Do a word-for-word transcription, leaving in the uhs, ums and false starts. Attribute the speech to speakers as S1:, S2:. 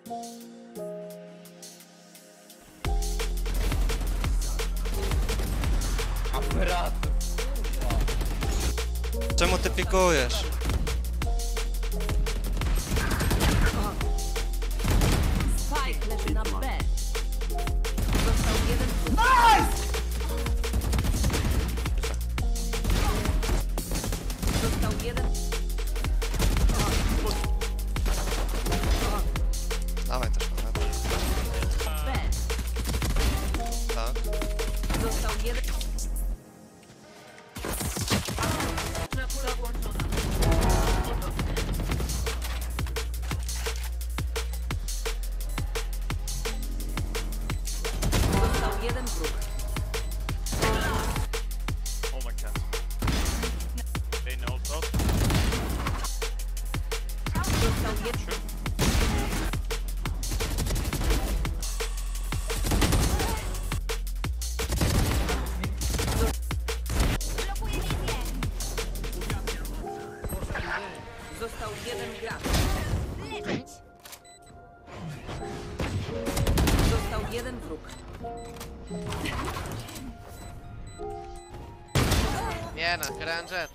S1: Aparaty.
S2: Czemu ty pikujesz?
S3: Spike leży na B. Został jeden.
S1: Nice!
S3: Został jeden.
S2: Dawaj też na B. Tak.
S3: Został jeden. Kula włączona. Został jeden wróg.
S4: Oh my god. They know top.
S3: Został jeden. Został jeden gracz. Został jeden wróg.
S5: Nie no, Granger.